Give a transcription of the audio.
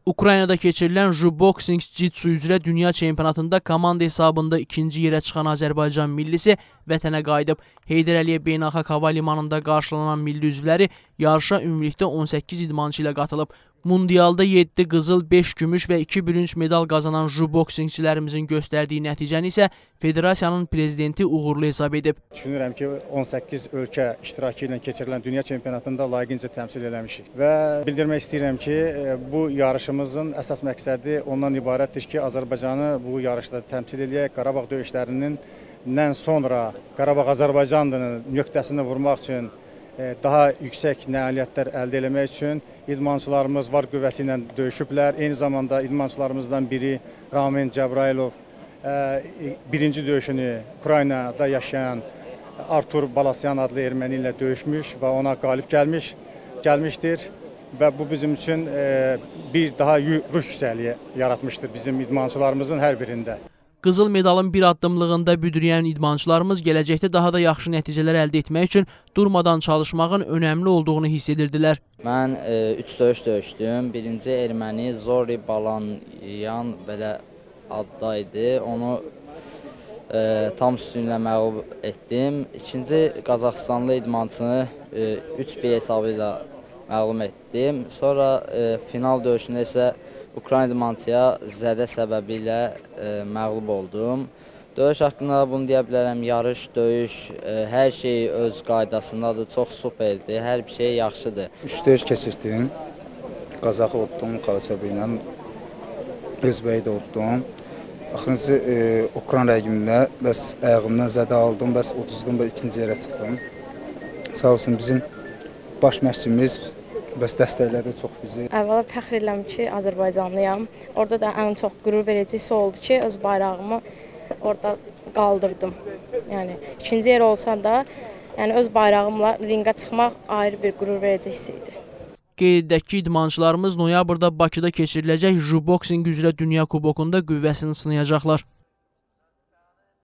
Ukraynada keçirilən Juboxing Jitsu üzrə dünya çempionatında komanda hesabında ikinci yerə çıxan Azərbaycan millisi vətənə qayıdıb. Heydər Əliyev Beynəlxalq Hava Limanında qarşılanan milli üzvləri yarışa ümumilikdə 18 idmançı ilə qatılıb. Mundialda 7 qızıl, 5 gümüş və 2 bürünc medal qazanan juboksingçilərimizin göstərdiyi nəticəni isə federasiyanın prezidenti uğurlu hesab edib. Düşünürəm ki, 18 ölkə iştirakı ilə keçirilən dünya çempionatında layiqincə təmsil eləmişik. Və bildirmək istəyirəm ki, bu yarışımızın əsas məqsədi ondan ibarətdir ki, Azərbaycanı bu yarışda təmsil edək. Qarabağ döyüşlərinin sonra Qarabağ Azərbaycandır nöqtəsini vurmaq üçün daha yüksək nailiyyətlər əldə etmək üçün idmançılarımız var qüvvəsi ilə döyüşüblər. Eyni zamanda idmançılarımızdan biri Ramin Cəbrailov birinci döyüşünü Ukraynada yaşayan Artur Balasyan adlı erməni ilə döyüşmüş və ona qalib gəlmişdir. Və bu bizim üçün bir daha ruh yüksəkliyi yaratmışdır bizim idmançılarımızın hər birində. Qızıl medalın bir addımlığında büdrəyən idmançılarımız gələcəkdə daha da yaxşı nəticələr əldə etmək üçün durmadan çalışmağın önəmli olduğunu hiss edirdilər. Mən 3 döyüş döyüşdüm. Birinci erməni Zori Balanyan belə addaydı. Onu tam üstünlə məğlub etdim. İkinci Qazaxıstanlı idmançını 3-1 hesabı ilə məğlub etdim. Sonra final döyüşündə isə Ukrayna idmançıya zədə səbəbi ilə məğlub oldum. Döyüş haqqında bunu deyə bilərəm, yarış, döyüş, hər şey öz qaydasındadır, çox superdir, hər bir şey yaxşıdır. 3 döyüş keçirdim, Qazaxı otdum, Qazaxı ilə, Özbəyi də otdum. Axırıncı Ukrayna rəqimində bəs ayağımdan zədə aldım, bəs 30-dan və ikinci yerə çıxdım. Sağ olsun bizim baş məşqçimiz bəs dəstəklədi çox bizi. Əvvəla fəxr edirəm ki, Azərbaycanlıyam. Orada da ən çox qürur vericisi oldu ki, öz bayrağımı orada qaldırdım. Yəni ikinci yer olsa da, yəni öz bayrağımla ringə çıxmaq ayrı bir qürur verici hiss idi. Qeyd edək ki, idmançılarımız noyabrda Bakıda keçiriləcək Juboxing üzrə Dünya Kubokunda qüvvəsini sınayacaqlar.